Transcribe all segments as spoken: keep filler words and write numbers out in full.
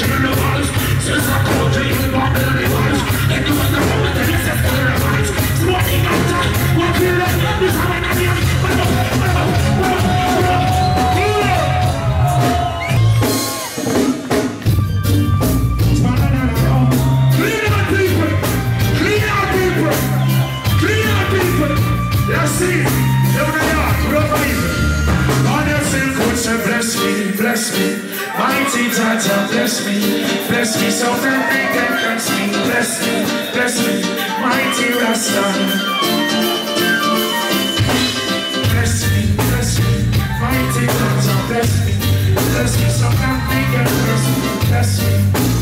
Bless me, mighty Tata, bless me, bless me, so that they can bless me, bless me, bless me, mighty Rasta. Bless me, bless me, mighty Tata, bless me, bless me, so that they can bless me, bless me.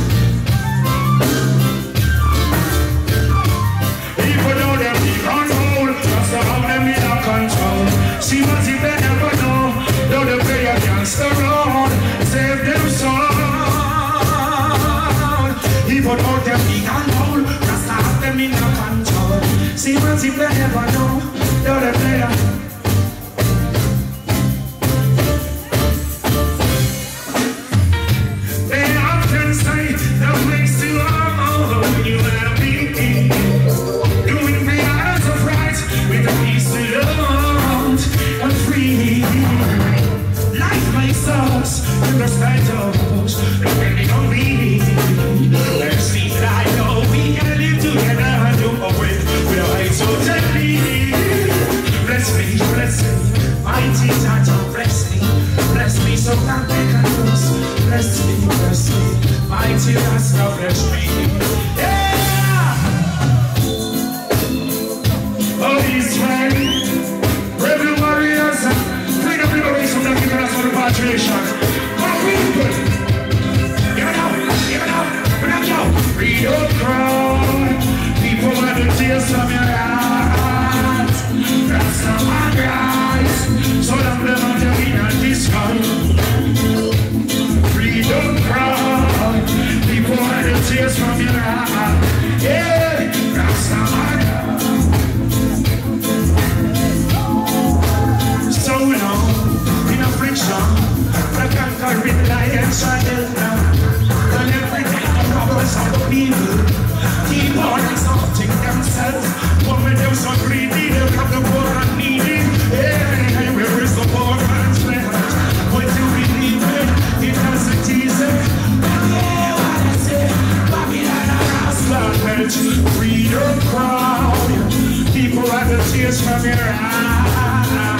Even though they're big on hold, Rasta have them in a control. See what if they never know, though the prayer can't stop. Save them soul. Even though they're big and old, Rasta have them in a control. See what if they never know, though the player. They often say that makes you all when you wanna be doing the eyes of right with a peace alone and free. Life makes us in the status, depending on me. Let's see that I know we can live together and do away with our hate so gently. Bless me, bless me, mighty Tata, bless me, bless me so that they can bless. Bless me, bless me, mighty Rasta, bless me. Yeah! Oh, he's right. Rebel warriors, freedom liberation, that giving us for the patriation. My people, give it out, give it out, bring it out. Freedom crowd, people want the tears from your heart. That's not my guys, so long them on the win and discount. Freedom crowd, people want the tears from your heart. Yeah, that's not my guys. So long in a friction, I can't carry the lion shining down. And every day the robbers of the people keep on exalting themselves. Women, they're so greedy, they'll have the poor and needy. Hey, where is the poor man's left? What do we leave it? It has a teaser. Yeah, what I say, Babylon and Rasta, freedom crowd. People have the tears from your eyes.